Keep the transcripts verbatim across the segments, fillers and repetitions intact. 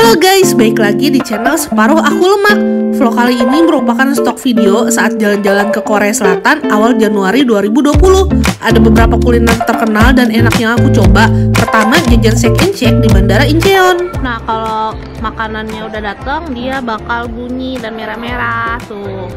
Halo guys, balik lagi di channel Separuh Aku Lemak. Vlog kali ini merupakan stok video saat jalan-jalan ke Korea Selatan awal Januari dua ribu dua puluh. Ada beberapa kuliner terkenal dan enak yang aku coba. Pertama, jajan Shake and Shake di Bandara Incheon. Nah, kalau makanannya udah datang, dia bakal bunyi dan merah-merah tuh.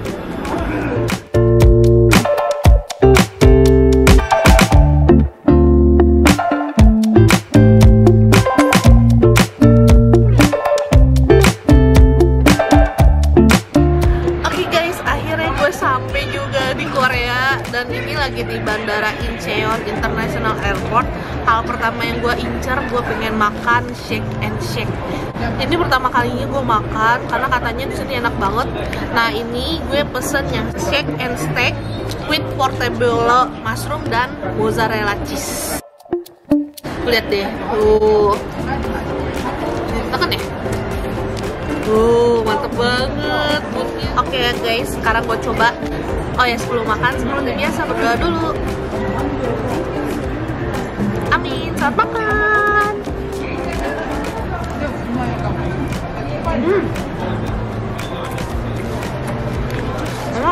Sampai juga di Korea, dan ini lagi di Bandara Incheon International Airport. Hal pertama yang gue incer, gue pengen makan Shake and Shake. Ini pertama kalinya gue makan karena katanya di sini enak banget. Nah, ini gue pesen yang Shake and Steak with portobello mushroom dan mozzarella cheese. Lihat deh, tuh, tekan ya. Uh, mantep banget. Oke okay, guys, sekarang gue coba. Oh ya, sebelum makan, seperti biasa berdoa dulu. Amin, selamat makan. Hmm. Enak.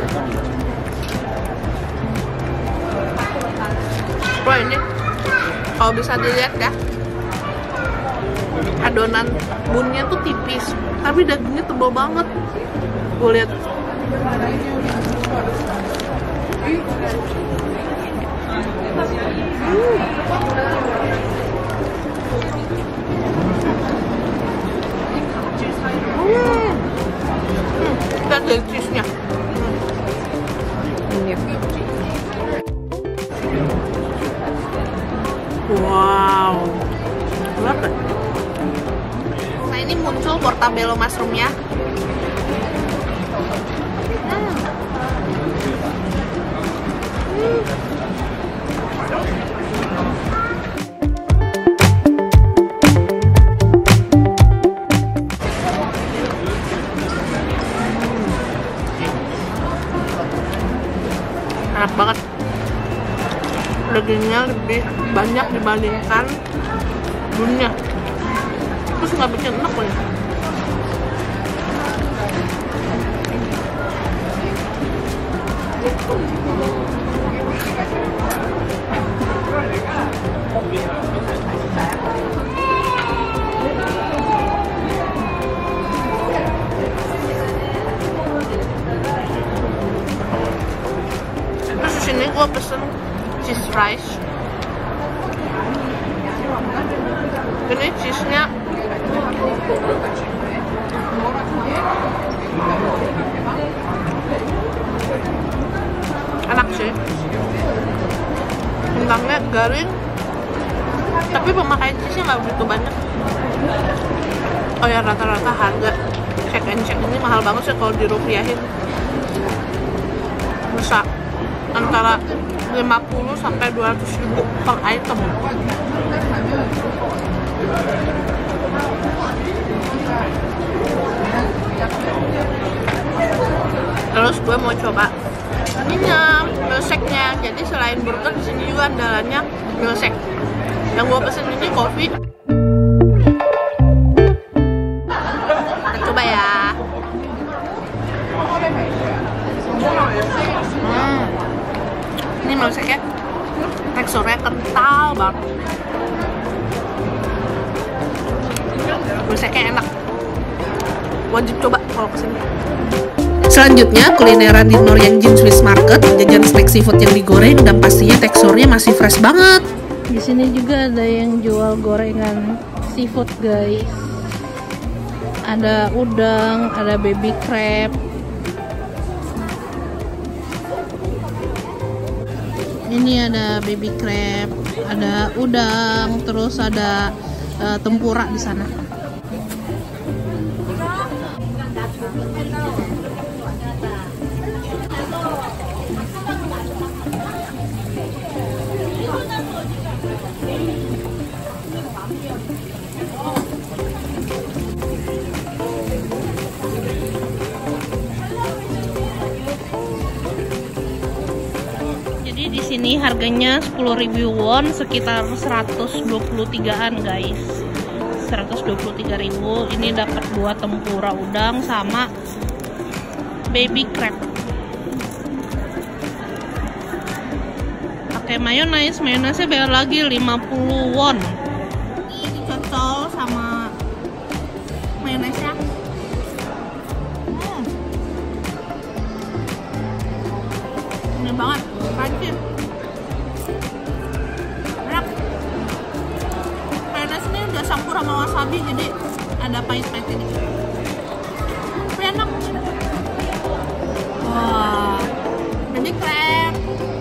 Wah, ini kalau bisa dilihat ya, adonan bunnya tuh tipis, tapi dagingnya tebal banget. Gue lihat. Hmm. Hmm. Kita dari cheese-nya. Wow. Berapa? Nah, ini muncul portobello mushroomnya. Hmm. Hmm. Enak banget. Dagingnya lebih banyak dibandingkan bunnya. Terus nggak bikin enak loh ya. Terus di sini gue pesen cheese fries. Ini cheese-nya enak sih, kentangnya garing, tapi pemakaian cheese-nya nggak begitu banyak. Oh ya, rata-rata harga Shake and Shake ini mahal banget sih kalau dirupiahin. Bisa antara lima puluh sampai dua ratus ribu per item. Terus gue mau coba ininya, milkshake-nya. Jadi selain burger, di sini juga andalannya milkshake. Yang gue pesen ini kopi. Kita coba ya. Hmm. Ini milkshake-nya teksturnya kental banget. Milkshake-nya enak. Wajib coba kalau kesini. Selanjutnya, kulineran di Noryangjin Swiss Market, jajan snack seafood yang digoreng dan pastinya teksturnya masih fresh banget. Di sini juga ada yang jual gorengan seafood, guys. Ada udang, ada baby crab. Ini ada baby crab, ada udang, terus ada uh, tempura di sana. Di sini harganya sepuluh ribu won, sekitar seratus dua puluh tigaan guys. seratus dua puluh tiga ribu. Ini dapat dua tempura udang sama baby crab. Pakai mayonaise, mayonaise bayar lagi lima puluh won. Ini dicocol sama mayonaise-nya. Hmm. Ini banget, crunchy. Enak. Mayonaise ini udah campur sama wasabi, jadi ada pahit-pahitnya dikit. Tapi enak. Wah, baby crab.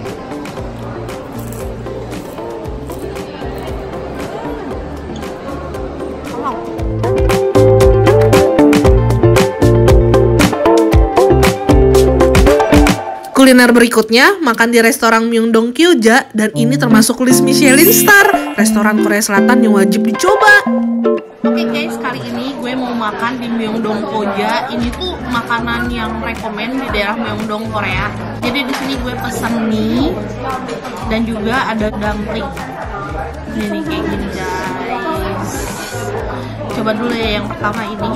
Kuliner berikutnya, makan di restoran Myeongdong Gyoza, dan ini termasuk list Michelin Star, restoran Korea Selatan yang wajib dicoba. Oke guys, kali ini gue mau makan di Myeongdong Gyoza. Ini tuh makanan yang rekomen di daerah Myeongdong, Korea. Jadi di sini gue pesen mie dan juga ada dumpling. Ini kayak gini guys. Coba dulu ya yang pertama ini.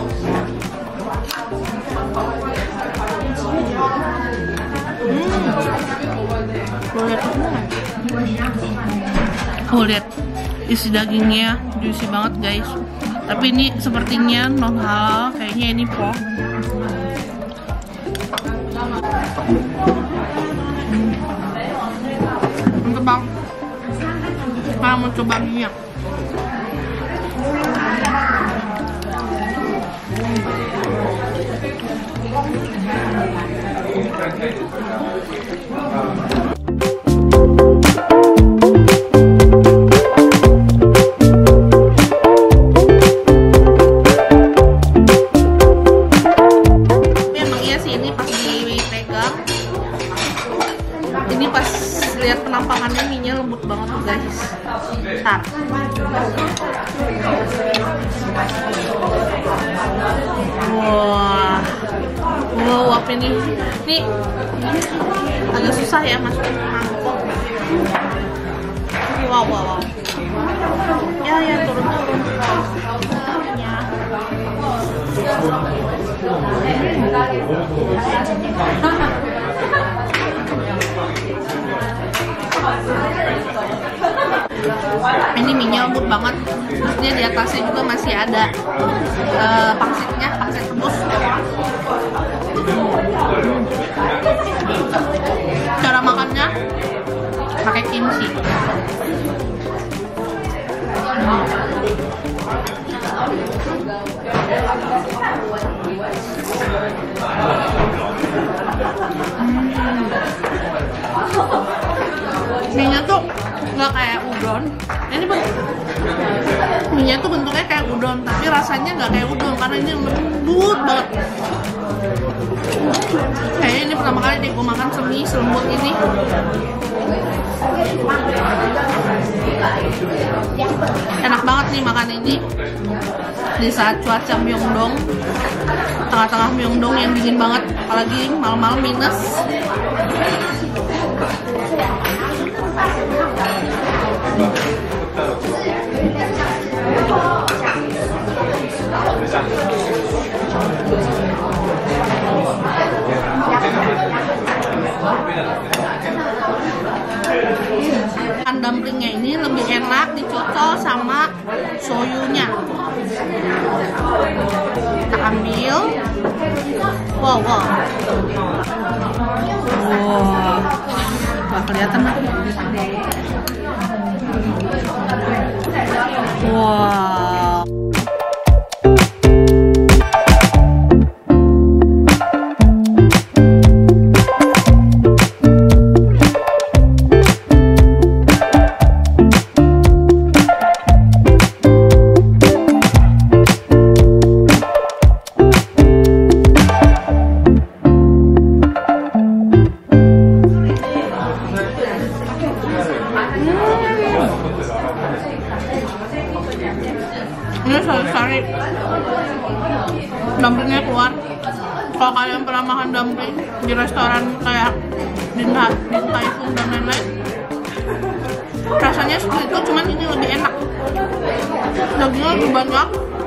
Hmm. Lo lihat oh lihat isi dagingnya juicy banget guys. Tapi ini sepertinya non halal, kayaknya ini pork. Mantap bang. Kalau mau coba minyak. Memang iya sih, ini pas dipegang, ini pas lihat penampangannya mie-nya lembut banget guys. Ntar. Wah, wow, apa ini? Ini agak susah ya masukin mangkok. Wow, wow, wow. Ya, ya turun turun. Ya. Ini mie-nya lembut banget. Maksudnya di atasnya juga masih ada uh, pangsitnya, pangsit rebus. Cara makannya pakai kimchi. Mie-nya tuh nggak kayak udon. Ini mie-nya tuh bentuknya kayak udon, tapi rasanya nggak kayak udon karena ini lembut banget. Kayaknya ini pertama kali deh gue makan semi selembut ini. Enak banget nih makan ini di saat cuaca Myeongdong, tengah-tengah Myeongdong yang dingin banget, apalagi malam-malam minus. Dumplingnya ini lebih enak dicocol sama soyunya. Kita ambil. Wow, wow. Wow. Wah, kelihatan. Wow. Ini sari-sari dumplingnya keluar. Kalau kalian pernah makan dumpling di restoran kayak Din Tai Fung dan lain-lain, rasanya seperti itu, cuman ini lebih enak. Dagingnya lebih banyak,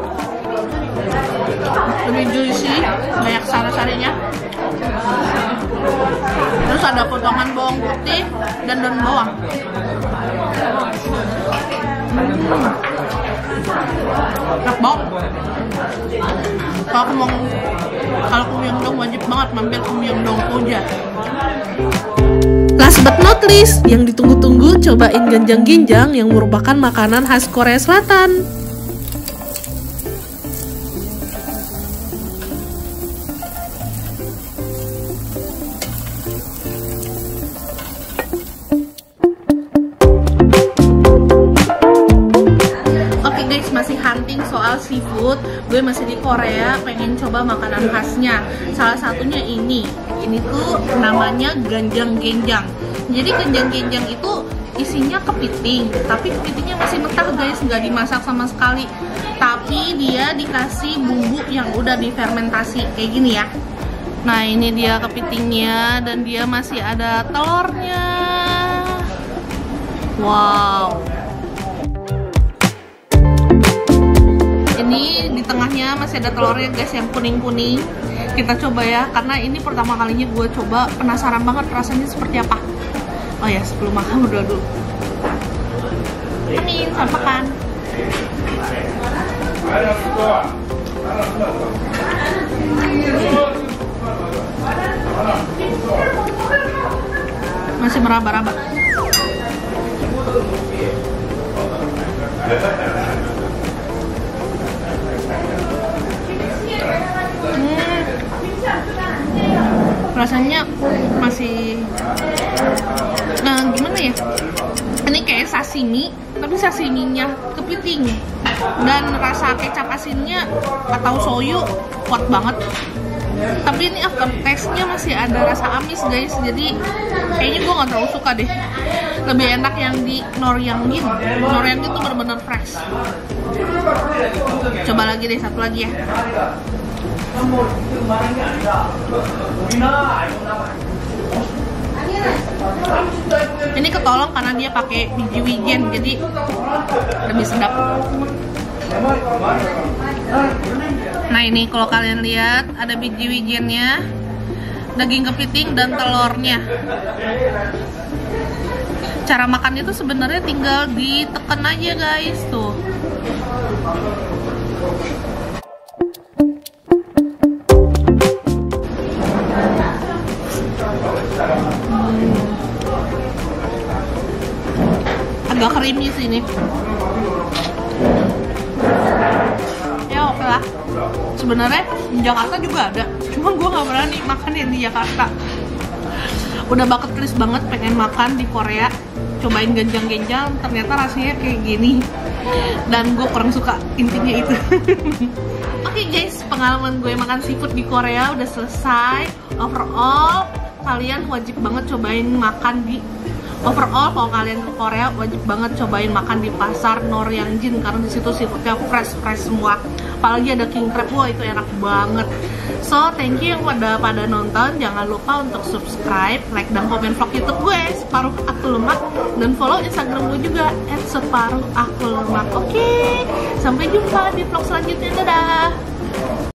lebih juicy, banyak sari-sarinya. Terus ada potongan bawang putih dan daun bawang. Hmm. Enak banget. Kalau aku mau kalau ke Myeongdong wajib banget mampir ke Myeongdong Koja. Last but not least, yang ditunggu-tunggu, cobain ganjang-ginjang yang merupakan makanan khas Korea Selatan. Masih hunting soal seafood, gue masih di Korea, pengen coba makanan khasnya. Salah satunya ini, ini tuh namanya ganjang-genjang. Jadi ganjang-genjang itu isinya kepiting, tapi kepitingnya masih mentah guys, nggak dimasak sama sekali. Tapi dia dikasih bumbu yang udah difermentasi kayak gini ya. Nah ini dia kepitingnya dan dia masih ada telurnya. Wow. Ini di tengahnya masih ada telurnya guys yang kuning-kuning. Kita coba ya, karena ini pertama kalinya gue coba, penasaran banget rasanya seperti apa. Oh ya, sebelum makan udah dulu. Amin, selamat makan. Masih meraba-raba. Rasanya masih, nah gimana ya, ini kayak sashimi tapi sashiminya kepiting, dan rasa kecap asinnya atau soyu kuat banget. Tapi ini aftertaste-nya masih ada rasa amis guys, jadi kayaknya gue gak terlalu suka deh. Lebih enak yang di Noryangjin. Noryangjin tuh bener-bener fresh. Coba lagi deh, satu lagi ya. Ini ketolong karena dia pakai biji wijen, jadi lebih sedap. Nah ini kalau kalian lihat ada biji wijennya, daging kepiting dan telurnya. Cara makannya tuh sebenarnya tinggal ditekan aja guys tuh. Agak creamy sih ini. Ya oke lah. Sebenarnya di Jakarta juga ada, cuma gue nggak berani makan yang di Jakarta. Udah bucket list banget pengen makan di Korea, cobain ganjang-genjang, ternyata rasanya kayak gini dan gue kurang suka, intinya itu. Oke okay guys, pengalaman gue makan seafood di Korea udah selesai. Overall kalian wajib banget cobain makan di Overall, kalau kalian ke Korea wajib banget cobain makan di pasar Noryangjin, karena di situ seafoodnya fresh fresh semua. Apalagi ada king crab, wah itu enak banget. So, thank you yang pada pada nonton. Jangan lupa untuk subscribe, like, dan komen vlog YouTube gue Separuh Aku Lemak, dan follow Instagram gue juga et separuh aku lemak. Oke, sampai jumpa di vlog selanjutnya. Dadah.